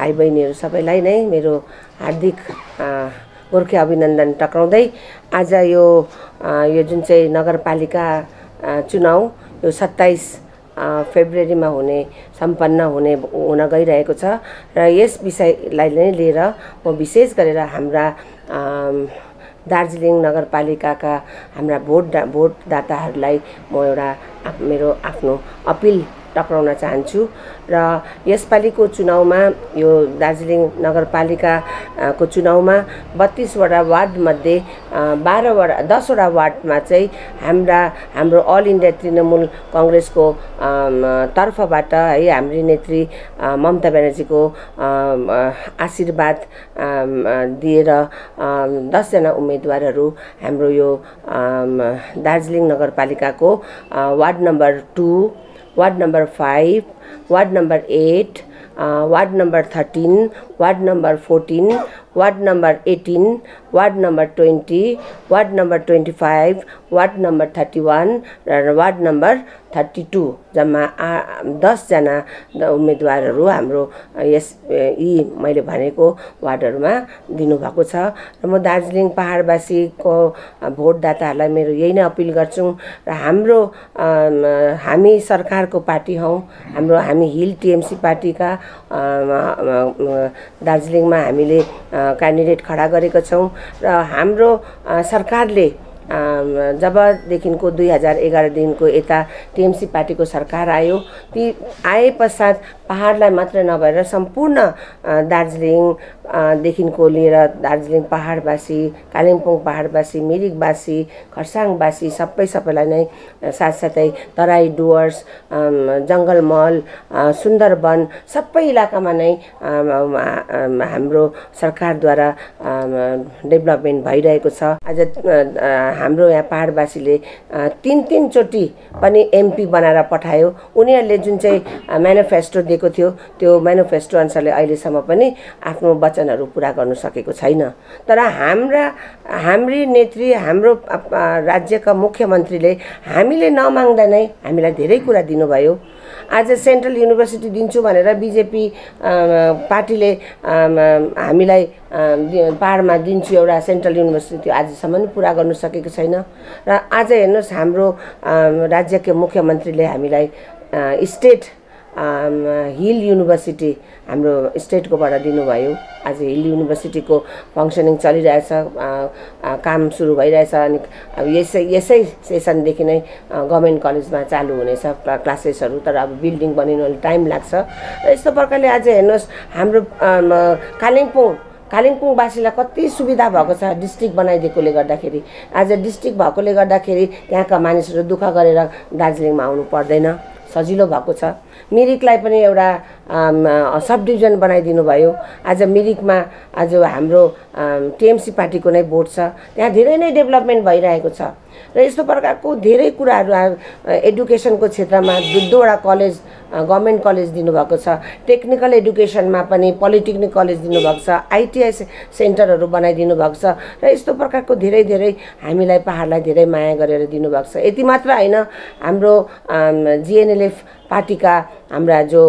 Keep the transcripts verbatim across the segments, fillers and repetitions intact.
भाइ बहिनीहरू सबैलाई नै मेरो हार्दिक गोर्खे अभिनन्दन टक्राउँदै आज यो यो जुन चाहिँ नगरपालिका चुनाव यो सत्ताइस फेब्रुअरीमा हुने सम्पन्न हुने हुन गइरहेको छ र यस विषयलाई नै लिएर म विशेष गरेर हाम्रा दार्जिलिङ नगरपालिकाका हाम्रा भोट भोटदाताहरूलाई म एउटा मेरो आफ्नो अपिल टक्राउन चाहन्छु र यसपालिको चुनावमा यो दार्जिलिङ नगरपालिकाको चुनावमा बत्तीसवटा वार्डमध्ये बाह्रवटा दसवटा वार्डमा चाहिँ हाम्रा हाम्रो अल इन्डिया तृणमूल कांग्रेसको तर्फबाट है हाम्री नेत्री ममता ब्यानर्जीको आशीर्वाद दिएर दसजना उम्मेदवारहरू हाम्रो यो दार्जिलिङ नगरपालिकाको ward number two, ward number five, ward number eight, ward number thirteen, ward number fourteen, ward number eighteen, ward number twenty, ward number twenty five, ward number thirty one र वार्ड नम्बर थर्टी टू जम्मा दसजना उम्मेदवारहरू हाम्रो यस यी मैले भनेको वार्डहरूमा दिनुभएको छ र म दार्जिलिङ पहाडवासीको भोटदाताहरूलाई मेरो यही नै अपिल गर्छु र हाम्रो हामी सरकारको पार्टी हौं, हाम्रो हामी हिल टीएमसी पार्टीका दार्जिलिङमा हामीले क्यान्डिडेट खडा गरेका छौं र हाम्रो सरकारले जबदेखिको दुई हजार एघार देखिको यता टीएमसी पार्टीको सरकार आयो, ती आए पश्चात पहाडलाई मात्र नभएर सम्पूर्ण दार्जिलिङ देखिको लिएर दार्जिलिङ पहाडवासी, कालिम्पोङ पहाडवासी, मिरिकवासी, खरसाङवासी सबै सबैलाई नै साथसाथै तराई डुवर्स, जंगलमहल, सुन्दरवन सबै इलाकामा नै हाम्रो सरकारद्वारा डेभलपमेन्ट भइरहेको छ। आज हाम्रो यहाँ पहाडवासीले तीन तीन चोटि पनि एमपी बनाएर पठायो। उनीहरूले जुन चाहिँ म्यानिफेस्टो दिएको थियो त्यो म्यानिफेस्टो अनुसारले अहिलेसम्म पनि आफ्नो वचनहरू पूरा गर्न सकेको छैन। तर हाम्रा हाम्री नेत्री हाम्रो राज्यका मुख्यमन्त्रीले हामीले नमाग्दा नै हामीलाई धेरै कुरा दिनुभयो। आज सेन्ट्रल युनिभर्सिटी दिन्छु भनेर बीजेपी पार्टीले हामीलाई पहाडमा दिन्छु एउटा सेन्ट्रल युनिभर्सिटी आजसम्म पनि पूरा गर्न सकेको छैन र आज हेर्नुस् हाम्रो राज्यका मुख्यमन्त्रीले हामीलाई स्टेट हिल युनिभर्सिटी हाम्रो स्टेटकोबाट दिनुभयो। आज हिल युनिभर्सिटीको फंक्सनिङ चलिरहेछ, काम सुरु भइरहेछ अनि अब यसै यसै सेसनदेखि नै गभर्नमेन्ट कलेजमा चालु हुनेछ क्लासेसहरू। तर अब बिल्डिङ बनिनुलाई टाइम लाग्छ र यस्तो प्रकारले आज हेर्नुहोस् हाम्रो कालिम्पोङ कालिम्पोङवासीलाई कति सुविधा भएको छ डिस्ट्रिक्ट बनाइदिएकोले गर्दाखेरि। आज डिस्ट्रिक्ट भएकोले गर्दाखेरि त्यहाँका मानिसहरू दुःख गरेर दार्जिलिङमा आउनु पर्दैन, सजिलो भएको छ। मिरिकलाई पनि एउटा सब डिभिजन बनाइदिनु भयो। आज मिरिकमा आज हाम्रो टीएमसी पार्टीको नै भोट छ, त्यहाँ धेरै नै डेभलपमेन्ट भइरहेको छ र यस्तो प्रकारको धेरै कुराहरू एडुकेसनको क्षेत्रमा दुईवटा कलेज गभर्नमेन्ट कलेज दिनुभएको छ, टेक्निकल एडुकेसनमा पनि पोलिटेक्निक कलेज दिनुभएको छ, आइटिआई सेन्टरहरू बनाइदिनु भएको छ र यस्तो प्रकारको धेरै धेरै हामीलाई पहाडलाई धेरै माया गरेर दिनुभएको छ। यति मात्र हैन, हाम्रो जिएनएलएफ पार्टीका हाम्रा जो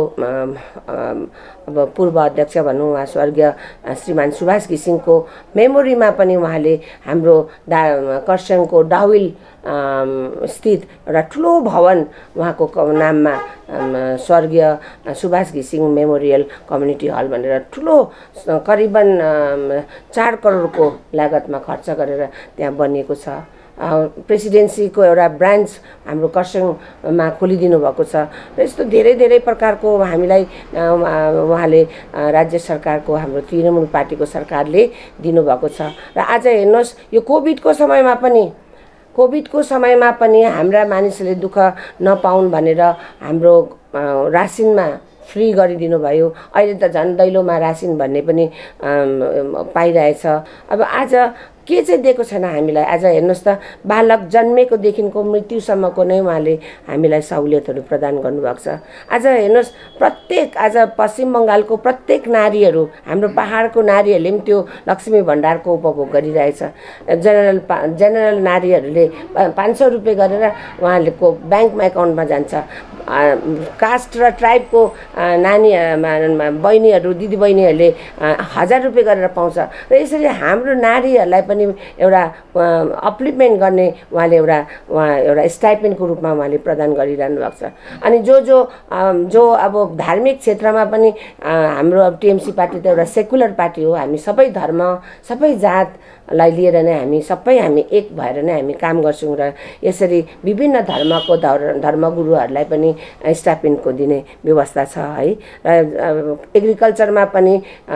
अब पूर्व अध्यक्ष भनौँ वा स्वर्गीय श्रीमान सुभाष घिसिङको मेमोरीमा पनि उहाँले हाम्रो दा खरसाङको डाविल स्थित एउटा ठुलो भवन उहाँको नाममा स्वर्गीय सुभाष घिसिङ मेमोरियल कम्युनिटी हल भनेर ठुलो करिबन चार करोडको लागतमा खर्च गरेर त्यहाँ बनिएको छ। प्रेसिडेन्सीको एउटा ब्रान्च हाम्रो खरसाङमा खोलिदिनु भएको छ र यस्तो धेरै धेरै प्रकारको हामीलाई उहाँले राज्य सरकारको हाम्रो तृणमूल पार्टीको सरकारले दिनुभएको छ। र आज हेर्नुहोस् यो कोभिडको समयमा पनि कोभिडको समयमा पनि हाम्रा मानिसहरूले दुःख नपाउन् भनेर हाम्रो रासिनमा फ्री गरिदिनु भयो। अहिले त झन् दैलोमा रासिन भन्ने पनि पाइरहेछ। अब आज के चाहिँ दिएको छैन हामीलाई। आज हेर्नुहोस् त बालक जन्मेको देखिको मृत्युसम्मको नै उहाँले हामीलाई सहुलियतहरू प्रदान गर्नुभएको छ। आज हेर्नुहोस् प्रत्येक आज पश्चिम बङ्गालको प्रत्येक नारीहरू हाम्रो पहाडको नारीहरूले पनि त्यो लक्ष्मी भण्डारको उपभोग गरिरहेछ। जेनरल जेनरल नारीहरूले पाँच सौ रुपियाँ गरेर उहाँहरूको ब्याङ्कमा एकाउन्टमा जान्छ। कास्ट र ट्राइबको नानी बहिनीहरू दिदीबहिनीहरूले हजार रुपियाँ गरेर पाउँछ र यसरी हाम्रो नारीहरूलाई पनि एउटा अपलिपमेन्ट गर्ने उहाँले एउटा उहाँ एउटा स्टाइपेन्डको रूपमा उहाँले प्रदान गरिरहनु भएको छ। अनि जो जो जो अब धार्मिक क्षेत्रमा पनि हाम्रो अब टिएमसी पार्टी त एउटा सेकुलर पार्टी हो, हामी सबै धर्म सबै जातलाई लिएर नै हामी सबै हामी एक भएर नै हामी काम गर्छौँ र यसरी विभिन्न धर्मको धर्मगुरुहरूलाई पनि स्टाइपेन्डको दिने व्यवस्था छ है। र एग्रिकल्चरमा पनि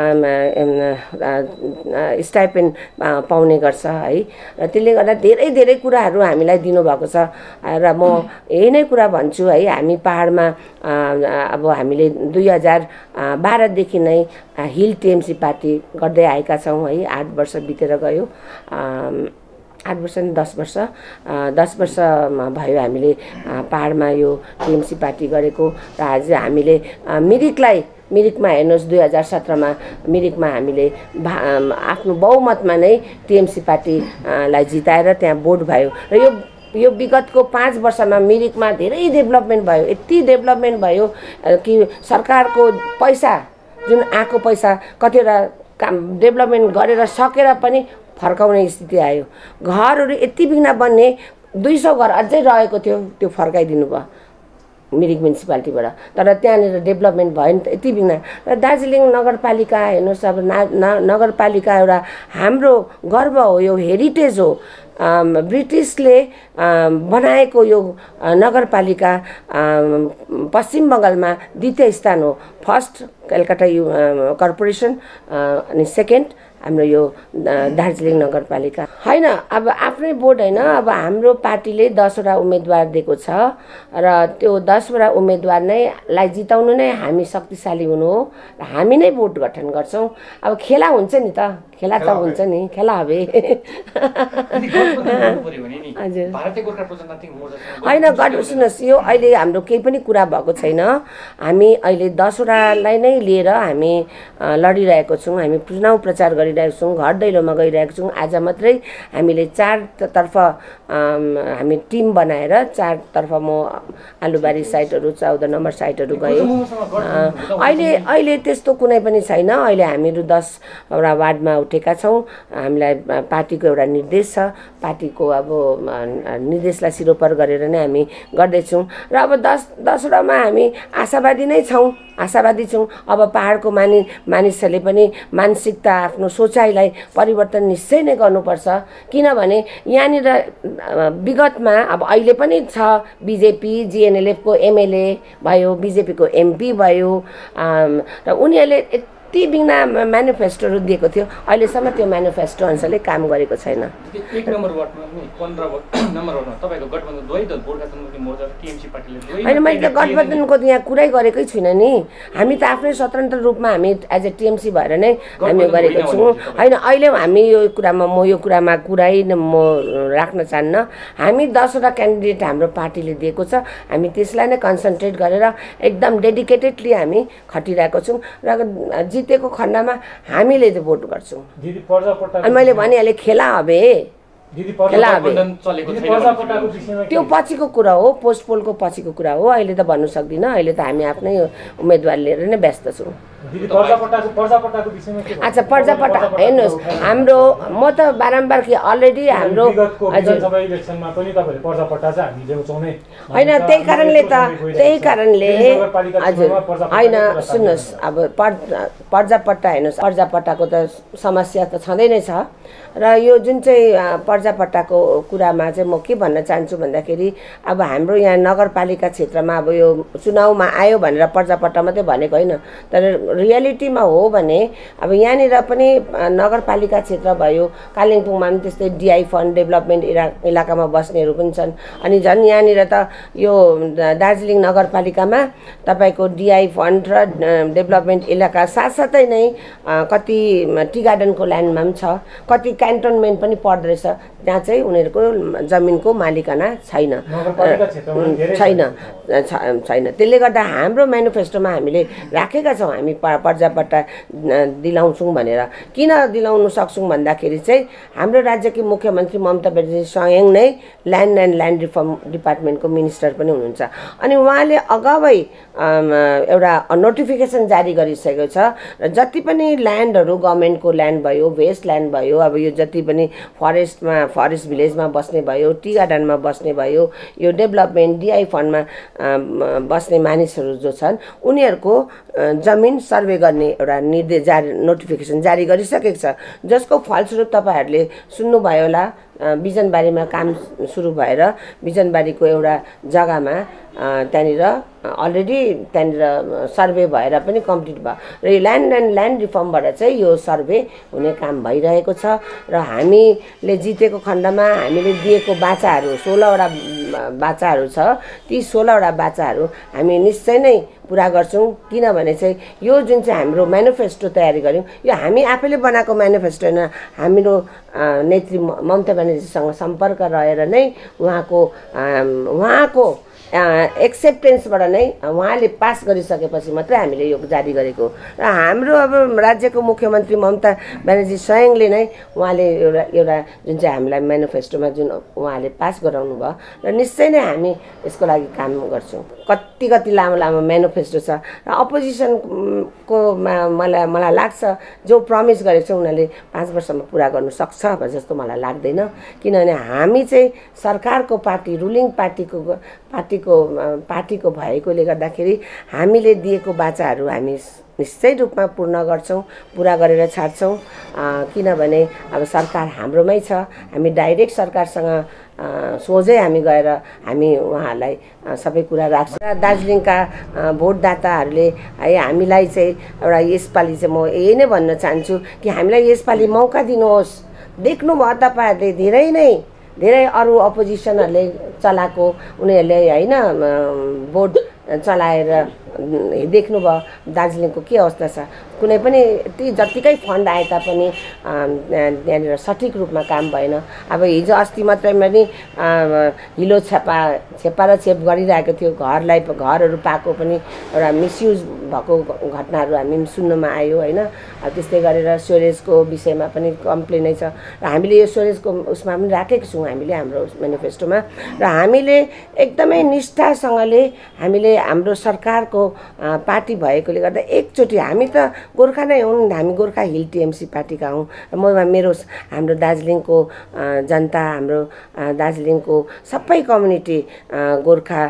स्टाइपेन्ड पाउने गर्छ है। र त्यसले गर्दा धेरै धेरै कुराहरू हामीलाई दिनुभएको छ र म यही नै कुरा भन्छु है। हामी पहाडमा अब हामीले दुई हजार बाह्रदेखि नै हिल टिएमसी पार्टी गर्दै आएका छौँ है। आठ वर्ष बितेर गयो, आठ वर्ष नि दस वर्ष दस वर्ष भयो हामीले पहाडमा यो टिएमसी पार्टी गरेको। र आज हामीले मिरिकलाई मिरिकमा हेर्नुहोस् दुई हजार सत्रमा मिरिकमा हामीले आफ्नो बहुमतमा नै टिएमसी पार्टीलाई जिताएर त्यहाँ भोट भयो र यो यो विगतको पाँच वर्षमा मिरिकमा धेरै डेभलपमेन्ट भयो। यति डेभलपमेन्ट भयो कि सरकारको पैसा जुन आएको पैसा कतिवटा काम डेभलपमेन्ट गरेर सकेर पनि फर्काउने स्थिति आयो। घरहरू यति बिघ्न बन्ने दुई सौ घर अझै रहेको थियो, त्यो फर्काइदिनु भयो मिरिक म्युनिसिपालिटीबाट। तर त्यहाँनिर डेभलपमेन्ट भयो नि त यति बिघ्न। र दार्जिलिङ नगरपालिका हेर्नुहोस्, अब ना नगरपालिका एउटा हाम्रो गर्व हो, यो हेरिटेज हो। ब्रिटिसले बनाएको यो नगरपालिका पश्चिम बङ्गालमा द्वितीय स्थान हो। फर्स्ट कलकत्ता यु कर्पोरेसन अनि सेकेन्ड हाम्रो यो दार्जिलिङ नगरपालिका होइन। अब आफ्नै बोर्ड होइन, अब हाम्रो पार्टीले दसवटा उम्मेदवार दिएको छ र त्यो दसवटा उम्मेदवार नै लाई जिताउनु नै हामी शक्तिशाली हुनु हो। हामी नै बोर्ड गठन गर्छौँ। अब खेला हुन्छ नि त, खेला त हुन्छ नि, खेला हबे हजुर होइन। गठ सुन्नुहोस्, यो अहिले हाम्रो केही पनि कुरा भएको छैन। हामी अहिले दसवटालाई नै लिएर हामी लडिरहेको छौँ। हामी चुनाव प्रचार गरिरहेको छौँ, घर दैलोमा गइरहेको छौँ। आज मात्रै हामीले चारतर्फ हामी टिम बनाएर चारतर्फ म आलुबारी साइटहरू चौध नम्बर साइटहरू गएँ। अहिले अहिले त्यस्तो कुनै पनि छैन। अहिले हामीहरू दसवटा वार्डमा उठेका छौँ। हामीलाई पार्टीको एउटा निर्देश छ, पार्टीको अब निर्देशलाई सिरोपर गरेर नै हामी गर्दैछौँ। र अब दस दसवटामा हामी आशावादी नै छौँ, आशावादी छौँ। अब पहाडको मानि मानिसहरूले पनि मानसिकता आफ्नो सोचाइलाई परिवर्तन निश्चय नै गर्नुपर्छ। किनभने यहाँनिर विगतमा अब अहिले पनि छ बिजेपी जिएनएलएफको एमएलए भयो, बिजेपीको एमपी भयो र उनीहरूले यति बिघ्न म्यानिफेस्टोहरू दिएको थियो, अहिलेसम्म त्यो म्यानिफेस्टो अनुसारले काम गरेको छैन। एक नम्बर वार्डमा पनि पन्ध्र नम्बर वार्डमा तपाईँको गठबन्धन दुवै दल गोर्खा जनमुक्ति मोर्चा र टिएमसी पार्टीले होइन, मैले त गठबन्धनको त यहाँ कुरै गरेकै छुइनँ नि। हामी त आफ्नै स्वतन्त्र रूपमा हामी एज ए टिएमसी भएर नै हामी गरेको छौँ होइन। अहिले हामी यो कुरामा म यो कुरामा कुरै म राख्न चाहन्न। हामी दसवटा क्यान्डिडेट हाम्रो पार्टीले दिएको छ, हामी त्यसलाई नै कन्सन्ट्रेट गरेर एकदम डेडिकेटेडली हामी खटिरहेको छौँ र जितेको खण्डमा हामीले चाहिँ भोट गर्छौँ। अनि मैले भनिहालेँ खेला हबे खेला हबे त्यो पछिको कुरा हो, पोस्ट पोलको पछिको कुरा हो। अहिले त भन्नु सक्दिनँ, अहिले त हामी आफ्नै उम्मेदवार लिएर नै व्यस्त छौँ। अच्छा पर्जापट्टा हेर्नुहोस्, हाम्रो म त बारम्बार कि अलरेडी हाम्रो होइन, त्यही कारणले त त्यही कारणले हजुर होइन। सुन्नुहोस्, अब पर् पर्जापट्टा हेर्नुहोस्, पर्जापट्टाको त समस्या त छँदै नै छ। र यो जुन चाहिँ पर्जापट्टाको कुरामा चाहिँ म के भन्न चाहन्छु भन्दाखेरि, अब हाम्रो यहाँ नगरपालिका क्षेत्रमा अब यो चुनावमा आयो भनेर पर्जापट्टा मात्रै भनेको होइन, तर रियालिटीमा हो भने अब यहाँनिर पनि नगरपालिका क्षेत्र भयो, कालिम्पोङमा पनि त्यस्तै डिआई फन्ड डेभलपमेन्ट इला इलाकामा बस्नेहरू पनि छन्। अनि झन् यहाँनिर त यो दार्जिलिङ नगरपालिकामा तपाईँको डिआई फन्ड र डेभलपमेन्ट इलाका साथसाथै नै कति टी गार्डनको ल्यान्डमा पनि छ, कति क्यान्टोनमेन्ट पनि पर्दो रहेछ। त्यहाँ चाहिँ उनीहरूको जमिनको मालिकाना छैन छैन छैन त्यसले गर्दा हाम्रो म्यानिफेस्टोमा हामीले राखेका छौँ हामी पर्जापट्टा दिलाउँछौँ भनेर। किन दिलाउन सक्छौँ भन्दाखेरि चाहिँ हाम्रो राज्यकी मुख्यमन्त्री ममता ब्यानर्जी स्वयं नै ल्यान्ड एन्ड ल्यान्ड रिफर्म डिपार्टमेन्टको मिनिस्टर पनि हुनुहुन्छ अनि उहाँले अगावै एउटा नोटिफिकेसन जारी गरिसकेको छ र जति पनि ल्यान्डहरू गभर्मेन्टको ल्यान्ड भयो वेस्ट ल्यान्ड भयो अब यो जति पनि फरेस्टमा फरेस्ट भिलेजमा बस्ने भयो टी गार्डनमा बस्ने भयो यो डेभलपमेन्ट डिआई फन्डमा बस्ने मानिसहरू जो छन् उनीहरूको जमिन सर्वे गर्ने एउटा निर्देश जारी नोटिफिकेसन जारी गरिसकेको छ जसको फलस्वरूप तपाईँहरूले सुन्नुभयो होला बिजनबारीमा काम सुरु भएर बिजनबारीको एउटा जग्गामा त्यहाँनिर अलरेडी त्यहाँनिर सर्वे भएर पनि कम्प्लिट भयो र यो ल्यान्ड एन्ड ल्यान्ड रिफर्मबाट चाहिँ यो सर्वे हुने काम भइरहेको छ र हामीले जितेको खण्डमा हामीले दिएको बाचाहरू सोह्रवटा बाचाहरू छ ती सोह्रवटा बाचाहरू हामी निश्चय नै पुरा गर्छौँ किनभने चाहिँ यो जुन चाहिँ हाम्रो म्यानिफेस्टो तयारी गऱ्यौँ यो हामी आफैले बनाएको म्यानिफेस्टो होइन हाम्रो नेत्री ममता ब्यानर्जीसँग सम्पर्क रहेर नै उहाँको उहाँको एक्सेप्टेन्सबाट नै उहाँले पास गरिसकेपछि मात्रै हामीले यो जारी गरेको र हाम्रो अब राज्यको मुख्यमन्त्री ममता ब्यानर्जी स्वयंले नै उहाँले एउटा एउटा जुन चाहिँ हामीलाई म्यानिफेस्टोमा जुन उहाँले पास गराउनु भयो र निश्चय नै हामी यसको लागि काम गर्छौँ। कति कति लामो लामो म्यानिफेस्टो छ र अपोजिसनको मलाई मलाई लाग्छ जो प्रमिस गरेको छ उनीहरूले पाँच वर्षमा पुरा गर्नु सक्छ जस्तो मलाई लाग्दैन किनभने हामी चाहिँ सरकारको पार्टी रुलिङ पार्टीको पार्टीको पार्टीको भएकोले गर्दाखेरि हामीले दिएको बाचाहरू हामी निश्चय रूपमा पूर्ण गर्छौँ पुरा गरेर छाड्छौँ किनभने अब सरकार हाम्रोमै छ हामी डाइरेक्ट सरकारसँग सोझै हामी गएर हामी उहाँहरूलाई सबै कुरा राख्छौँ। दार्जिलिङका भोटदाताहरूले है हामीलाई चाहिँ एउटा यसपालि चाहिँ म यही नै भन्न चाहन्छु कि हामीलाई यसपालि मौका दिनुहोस्। देख्नुभयो तपाईँहरूले धेरै नै धेरै अरू अपोजिसनहरूले चलाएको उनीहरूले होइन भोट चलाएर देख्नुभयो दार्जिलिङको के अवस्था छ कुनै पनि ती जतिकै फन्ड आए तापनि त्यहाँनिर सठिक रूपमा काम भएन। अब हिजो अस्ति मात्रै पनि हिलो छेपा छेपा र छेप गरिरहेको थियो घरलाई घरहरू पाएको पनि एउटा मिसयुज भएको घटनाहरू हामी सुन्नमा आयो होइन। त्यस्तै गरेर स्टोरेजको विषयमा पनि कम्प्लेनै छ र हामीले यो स्टोरेजको उसमा पनि राखेको छौँ हामीले हाम्रो म्यानिफेस्टोमा र हामीले एकदमै निष्ठासँगले हामीले हाम्रो सरकारको पार्टी भएकोले गर्दा एकचोटि हामी त गोर्खा नै हुन् हामी गोर्खा हिल टिएमसी पार्टीका हौँ र म मेरो हाम्रो दार्जिलिङको जनता हाम्रो दार्जिलिङको सबै कम्युनिटी गोर्खा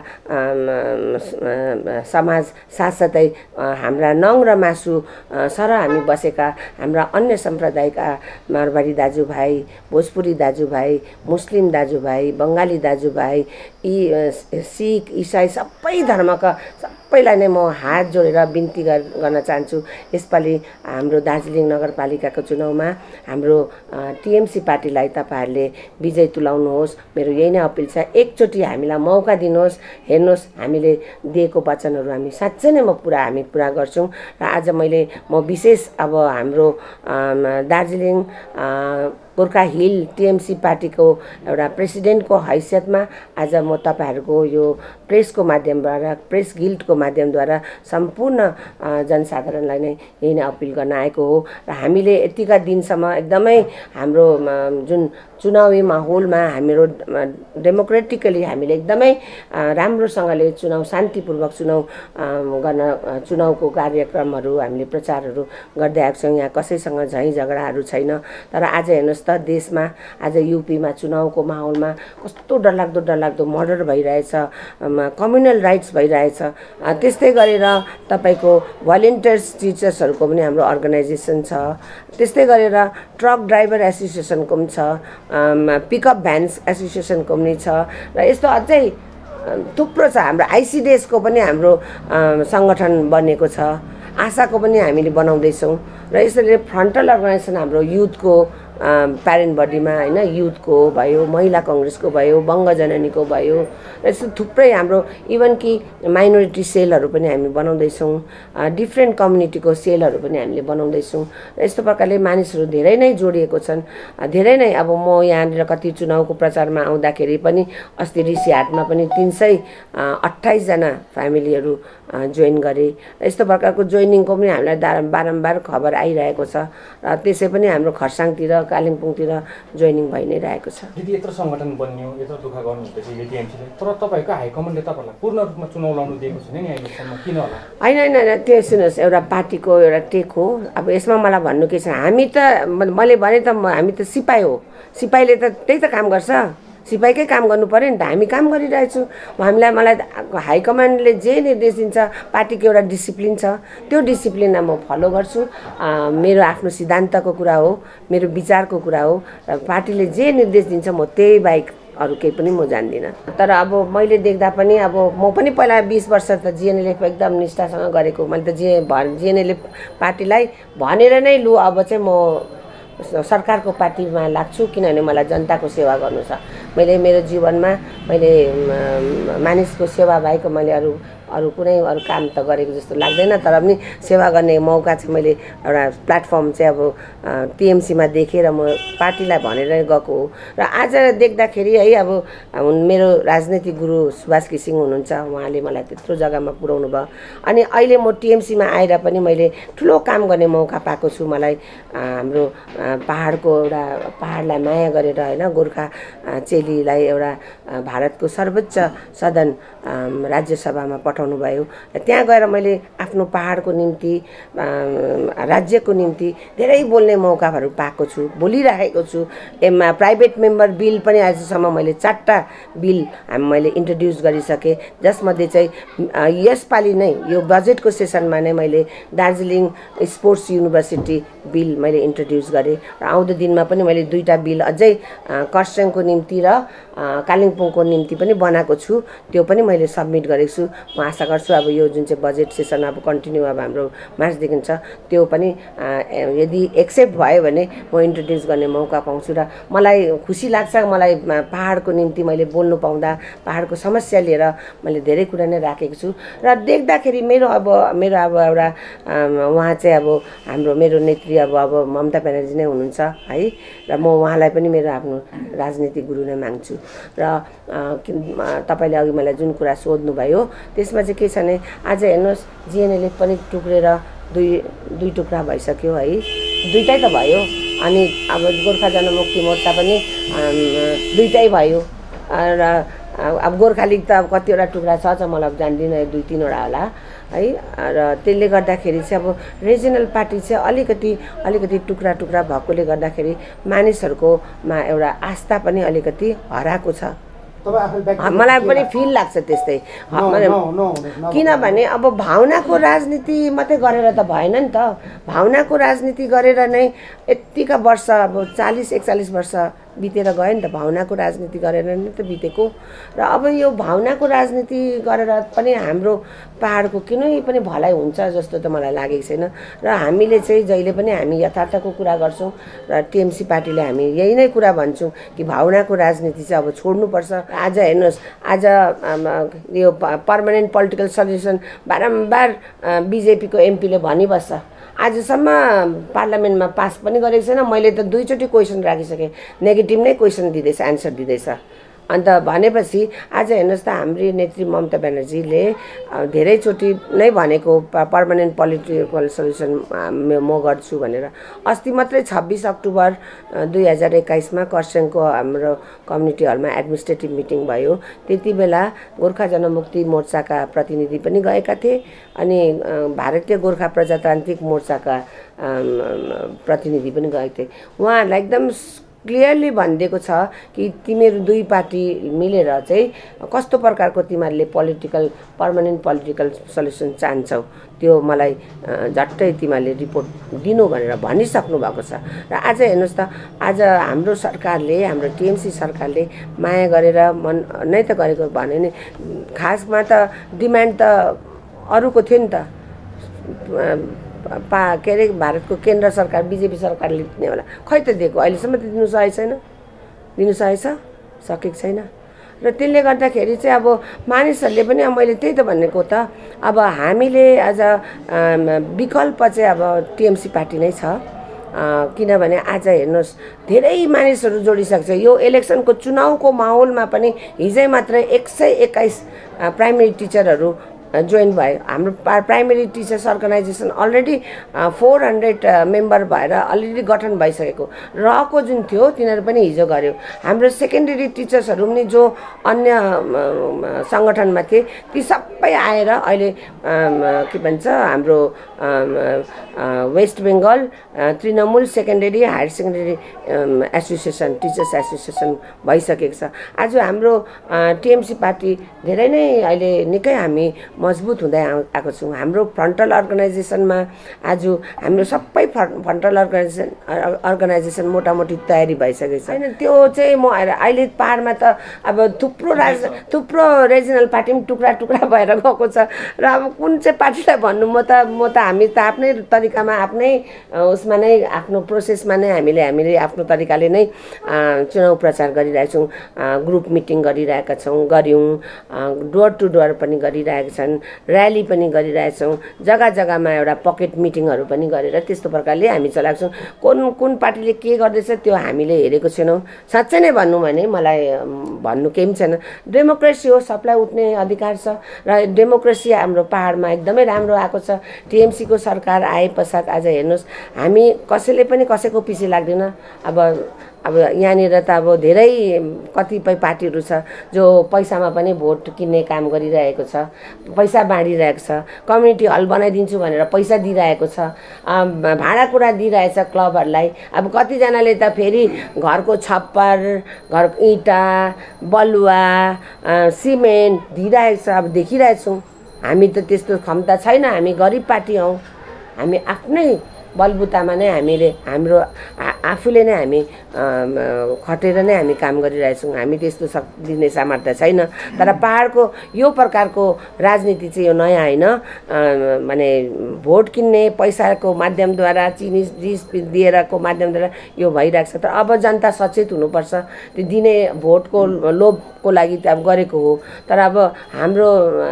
समाज साथसाथै हाम्रा नङ र मासु सर हामी बसेका हाम्रा अन्य सम्प्रदायका मारवाडी दाजुभाइ भोजपुरी दाजुभाइ मुस्लिम दाजुभाइ बङ्गाली दाजुभाइ यी सिख इसाई सबै धर्मका सबैलाई नै म हात जोडेर बिन्ती गर्न चाहन्छु यसपालि हाम्रो दार्जिलिङ नगरपालिकाको चुनावमा हाम्रो टिएमसी पार्टीलाई तपाईँहरूले विजय तुलाउनुहोस्। मेरो यही नै अपिल छ एकचोटि हामीलाई मौका दिनुहोस् हेर्नुहोस् हामीले दिएको वचनहरू हामी साँच्चै नै म पुरा हामी पुरा गर्छौँ र आज मैले म विशेष अब हाम्रो दार्जिलिङ गोर्खा हिल टिएमसी पार्टीको एउटा प्रेसिडेन्टको हैसियतमा आज म तपाईँहरूको यो प्रेसको माध्यमद्वारा प्रेस गिल्डको माध्यमद्वारा सम्पूर्ण जनसाधारणलाई नै यही नै अपिल गर्न आएको हो र हामीले यतिका दिनसम्म एकदमै हाम्रो जुन चुनावी माहौलमा हाम्रो डेमोक्रेटिकली हामीले एकदमै राम्रोसँगले चुनाव शान्तिपूर्वक चुनाव गर्न चुनावको कार्यक्रमहरू हामीले प्रचारहरू गर्दै आएको छौँ। यहाँ कसैसँग झैँ झगडाहरू छैन तर आज हेर्नुहोस् त देशमा आज युपीमा चुनावको माहौलमा कस्तो डरलाग्दो डरलाग्दो मर्डर भइरहेछ कम्युनल राइट्स भइरहेछ। त्यस्तै गरेर तपाईँको भलिन्टियर्स टिचर्सहरूको पनि हाम्रो अर्गनाइजेसन छ त्यस्तै गरेर ट्रक ड्राइभर एसोसिएसनको पनि छ पिकअप भ्यान्स एसोसिएसनको पनि छ र यस्तो अझै थुप्रो छ। हाम्रो आइसिडिएसको पनि हाम्रो सङ्गठन बनेको छ आशाको पनि हामीले बनाउँदैछौँ र यसरी फ्रन्टल अर्गनाइजेसन हाम्रो युथको प्यारेन्ट बडीमा होइन युथको भयो, महिला कङ्ग्रेसको भयो, बङ्ग जननीको भयो, यस्तो थुप्रै हाम्रो इभन कि माइनोरिटी सेलहरू पनि हामी बनाउँदैछौँ, डिफ्रेन्ट कम्युनिटीको सेलहरू पनि हामीले बनाउँदैछौँ। यस्तो प्रकारले मानिसहरू धेरै नै जोडिएको छन्। धेरै नै अब म यहाँनिर कति चुनावको प्रचारमा आउँदाखेरि पनि अस्ति ऋषिहाटमा पनि तिन सय अट्ठाइसजना फ्यामिलीहरू जोइन गरे। यस्तो प्रकारको जोइनिङको पनि हामीलाई बारम्बार खबर आइरहेको छ र त्यसै पनि हाम्रो खरसाङतिर कालिम्पोङतिर जोइनिङ भइ नै रहेको छ। दिदी यत्रो सङ्गठन बन्यो, यत्रो दुःख गर्नुहुन्छ एआइटिएमसीले, तर तपाईँको हाइकमान्डले तपाईँलाई पूर्ण रूपमा चुनाव लड्नु दिएको छैन नि अहिलेसम्म, किन होला? होइन होइन होइन त्यो सुन्नुहोस्, एउटा पार्टीको एउटा टेक हो। अब यसमा मलाई भन्नु के छ, हामी त मैले भने त हामी त सिपाही हो, सिपाहीले त त्यही त काम गर्छ, सिपाहीकै काम गर्नु पऱ्यो नि त। हामी काम गरिरहेछौँ। हामीलाई मलाई हाइकमान्डले जे निर्देश दिन्छ, पार्टीको एउटा डिसिप्लिन छ, त्यो डिसिप्लिनलाई म फलो गर्छु। मेरो आफ्नो सिद्धान्तको कुरा हो, मेरो विचारको कुरा हो। पार्टीले जे निर्देश दिन्छ म त्यही बाहेक अरू केही पनि म जान्दिनँ। तर अब मैले देख्दा पनि अब म पनि पहिला बिस वर्ष त जिएनएलएफ एकदम निष्ठासँग गरेको, मैले त जे जिएनएलएफ पार्टीलाई भनेर नै लु अब चाहिँ म सरकारको पार्टीमा लाग्छु, किनभने मलाई जनताको सेवा गर्नु छ। मैले मेरो जीवनमा मैले मानिसको सेवा बाहेक मैले अरू अरू कुनै अरू काम त गरेको जस्तो लाग्दैन। तर पनि सेवा गर्ने मौका चाहिँ मैले एउटा प्लेटफर्म चाहिँ अब टिएमसीमा देखेर म पार्टीलाई भनेर गएको हो। र आज देख्दाखेरि है अब मेरो राजनीतिक गुरु सुभाष घिसिङ हुनुहुन्छ, उहाँले मलाई त्यत्रो जग्गामा पुर्याउनु भयो। अनि अहिले म टिएमसीमा आएर पनि मैले ठुलो काम गर्ने मौका पाएको छु। मलाई हाम्रो पहाडको एउटा पहाडलाई माया गरेर होइन गोर्खा चेलीलाई एउटा भारतको सर्वोच्च सदन राज्यसभामा पठाउनु भयो। त्यहाँ गएर मैले आफ्नो पहाडको निम्ति राज्यको निम्ति धेरै बोल्ने मौकाहरू पाएको छु, बोलिरहेको छु। एमा प्राइभेट मेम्बर बिल पनि आजसम्म मैले चारवटा बिल मैले इन्ट्रोड्युस गरिसकेँ, जसमध्ये चाहिँ यसपालि नै यो बजेटको सेसनमा नै मैले दार्जिलिङ स्पोर्ट्स युनिभर्सिटी बिल मैले इन्ट्रोड्युस गरेँ। र आउँदो दिनमा पनि मैले दुईवटा बिल अझै खरसाङको निम्ति र कालिम्पोङको निम्ति पनि बनाएको छु, त्यो पनि मैले सबमिट गरेको छु। म आशा गर्छु अब यो जुन चाहिँ बजेट सेसन अब कन्टिन्यू अब हाम्रो मार्चदेखि छ, त्यो पनि यदि एक्सेप्ट भयो भने म इन्ट्रोड्युस गर्ने मौका पाउँछु। र मलाई खुसी लाग्छ, मलाई पहाडको निम्ति मैले बोल्नु पाउँदा, पहाडको समस्या लिएर मैले धेरै कुरा नै राखेको छु। र देख्दाखेरि मेरो अब मेरो अब एउटा उहाँ चाहिँ अब हाम्रो मेरो नेत्री अब अब ममता ब्यानर्जी नै हुनुहुन्छ है, र म उहाँलाई पनि मेरो आफ्नो राजनीतिक गुरु नै मान्छु। र तपाईँले अघि मलाई जुन कुरा सोध्नुभयो त्यसमा चाहिँ के छ भने आज हेर्नुहोस् जिएनएलएफ पनि टुक्रेर दुई दुई टुक्रा भइसक्यो है, दुईटै त भयो। अनि अब गोर्खा जनमुक्ति मोर्चा पनि दुईटै भयो। र अब गोर्खा लिग त अब कतिवटा टुक्रा छ चाहिँ मलाई जान्दिनँ, दुई तिनवटा होला है। र त्यसले गर्दाखेरि चाहिँ अब रिजनल पार्टी चाहिँ अलिकति अलिकति टुक्रा टुक्रा भएकोले गर्दाखेरि मानिसहरूकोमा एउटा आस्था पनि अलिकति हराएको छ। मलाई पनि फिल लाग्छ त्यस्तै, किनभने अब भावनाको राजनीति मात्रै गरेर त भएन नि त। भावनाको राजनीति गरेर नै यतिका वर्ष अब चालिस एकचालिस वर्ष बितेर गयो नि त, भावनाको राजनीति गरेर नै त बितेको। र अब यो भावनाको राजनीति गरेर पनि हाम्रो पहाडको कुनै पनि भलाइ हुन्छ जस्तो त मलाई लागेको छैन। र हामीले चाहिँ जहिले पनि हामी यथार्थको कुरा गर्छौँ र टिएमसी पार्टीले हामी यही नै कुरा भन्छौँ कि भावनाको राजनीति चाहिँ अब छोड्नुपर्छ। आज हेर्नुहोस्, आज यो पर्मानेन्ट पोलिटिकल सल्युसन बारम्बार बिजेपीको एमपीले भनिबस्छ, आजसम्म पार्लियामेन्टमा पास पनि गरेको छैन। मैले त दुईचोटि क्वेसन राखिसकेँ, नेगेटिभ नै क्वेसन दिँदैछ, एन्सर दिँदैछ। अन्त भनेपछि आज हेर्नुहोस् त हाम्रो नेत्री ममता ब्यानर्जीले धेरैचोटि नै भनेको पर्मानेन्ट पोलिटिकल सल्युसन म गर्छु भनेर। अस्ति मात्रै छब्बिस अक्टोबर दुई हजार एक्काइसमा खरसाङको हाम्रो कम्युनिटी हलमा एडमिनिस्ट्रेटिभ मिटिङ भयो। त्यति बेला गोर्खा जनमुक्ति मोर्चाका प्रतिनिधि पनि गएका थिए, अनि भारतीय गोर्खा प्रजातान्त्रिक मोर्चाका प्रतिनिधि पनि गएका थिए। उहाँहरूलाई एकदम क्लियरली भनिदिएको छ कि तिमीहरू दुई पार्टी मिलेर चाहिँ कस्तो प्रकारको तिमीहरूले पोलिटिकल पर्मानेन्ट पोलिटिकल सल्युसन चाहन्छौ, त्यो मलाई झट्टै तिमीहरूले रिपोर्ट दिनु भनेर भनिसक्नु भएको छ। र आज हेर्नुहोस् त, आज हाम्रो सरकारले, हाम्रो टिएमसी सरकारले माया गरेर मन नै त गरेको भने नि, खासमा त डिमान्ड त अरूको थियो नि त, पा के अरे भारतको केन्द्र सरकार बिजेपी सरकारले दिने होला, खै त दिएको अहिलेसम्म त दिनु सकेको छैन, दिनु सकेको छ सकेको छैन। र त्यसले गर्दाखेरि चाहिँ अब मानिसहरूले पनि अब मैले त्यही त भनेको त अब हामीले आज विकल्प चाहिँ अब टिएमसी पार्टी नै छ, किनभने आज हेर्नुहोस् धेरै मानिसहरू जोडिसक्छ। यो इलेक्सनको चुनावको माहौलमा पनि हिजै मात्र एक सय एक्काइस प्राइमेरी टिचरहरू जोइन भयो। हाम्रो primary teachers organisation already four hundred member भएर अलरेडी गठन भइसकेको रहेको जुन थियो तिनीहरू पनि हिजो गर्यो। हाम्रो सेकेन्डरी टिचर्सहरू पनि जो अन्य सङ्गठनमा थिए ती सबै आएर अहिले के भन्छ हाम्रो west Bengal Trinamool secondary higher secondary association teachers association भइसकेको छ। आज हाम्रो टिएमसी पार्टी धेरै नै अहिले निकै हामी मजबुत हुँदै आएको छौँ। हाम्रो फ्रन्टल अर्गनाइजेसनमा आज हाम्रो सबै फ्रन्टल अर्गनाइजेसन अर्गनाइजेसन मोटामोटी तयारी भइसकेको छ। होइन त्यो चाहिँ म अहिले पाहाडमा त अब थुप्रो राज थुप्रो रिजनल पार्टी पनि टुक्रा टुक्रा भएर गएको छ र अब कुन चाहिँ पार्टीलाई भन्नु म त म त हामी त आफ्नै तरिकामा आफ्नै उसमा नै आफ्नो प्रोसेसमा नै हामीले हामीले आफ्नो तरिकाले नै चुनाव प्रचार गरिरहेका छौँ, ग्रुप मिटिङ गरिरहेका छौँ, गऱ्यौँ, डोर टु डोर पनि गरिरहेका छन्, र्याली पनि गरिरहेछौँ, जग्गा जग्गामा एउटा पकेट मिटिङहरू पनि गरेर त्यस्तो प्रकारले हामी चलाएको छौँ। कुन कुन पार्टीले के गर्दैछ त्यो हामीले हेरेको छैनौँ। साँच्चै नै भन्नु भने मलाई भन्नु केही पनि छैन। डेमोक्रेसी हो, सबलाई उठ्ने अधिकार छ र डेमोक्रेसी हाम्रो पाहाडमा एकदमै राम्रो आएको छ। टिएमसीको सरकार आए पश्चात आज हेर्नुहोस् हामी कसैले पनि कसैको पछि लाग्दैन। अब अब यहाँनिर त अब धेरै कतिपय पार्टीहरू छ जो पैसामा पनि भोट किन्ने काम गरिरहेको छ, पैसा बाँडिरहेको छ, कम्युनिटी हल बनाइदिन्छु भनेर पैसा दिइरहेको छ, भाँडाकुँडा दिइरहेछ क्लबहरूलाई। अब कतिजनाले त फेरि घरको छप्पर, घर इँटा, बलुवा, सिमेन्ट दिइरहेको छ। अब देखिरहेछौँ हामी त त्यस्तो क्षमता छैन, हामी गरिब पार्टी हौँ। हामी आफ्नै बलबुतामा नै हामीले हाम्रो आफूले नै हामी खटेर नै हामी काम गरिरहेछौँ। हामी त्यस्तो सक दिने सामर्थ्य छैन। तर पाहाडको यो प्रकारको राजनीति चाहिँ यो नयाँ होइन, माने भोट किन्ने पैसाको माध्यमद्वारा चिनी जिस दिएरको माध्यमद्वारा यो भइरहेको छ। तर अब जनता सचेत हुनुपर्छ। त्यो दिने भोटको लोभको लागि त अब गरेको हो, तर अब हाम्रो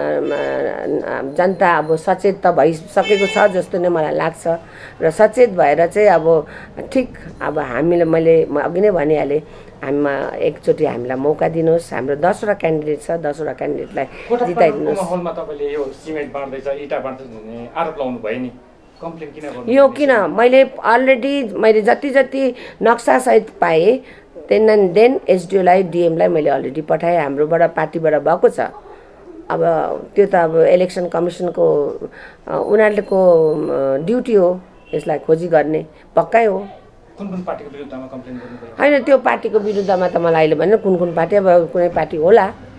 जनता अब सचेत त भइसकेको छ जस्तो नै मलाई लाग्छ र सचेत भएर चाहिँ अब ठिक अब हामीले मैले अघि नै भनिहालेँ हामीमा एकचोटि हामीलाई मौका दिनुहोस्। हाम्रो दसवटा क्यान्डिडेट छ, दसवटा क्यान्डिडेटलाई जिताइदिनुहोस्। माहौलमा तपाईँले यो सिमेन्ट बाँड्दैछ, इँटा बाँड्दैछ भन्ने आरोप लाउनु भयो नि, कम्प्लेन किन गर्नु? यो किन मैले अलरेडी मैले जति जति नक्सासहित पाएँ त्यहाँदेखि देन एसडिओलाई डिएमलाई मैले अलरेडी पठाएँ, हाम्रोबाट पार्टीबाट भएको छ। अब त्यो त अब इलेक्सन कमिसनको उनीहरूको ड्युटी हो यसलाई खोजी गर्ने, पक्कै हो। कुन कुन पार्टीको विरुद्धमा कम्प्लेन गर्नुभयो? होइन त्यो पार्टीको विरुद्धमा त मलाई अहिले भन्न कुन कुन पार्टी, अब कुनै पार्टी होला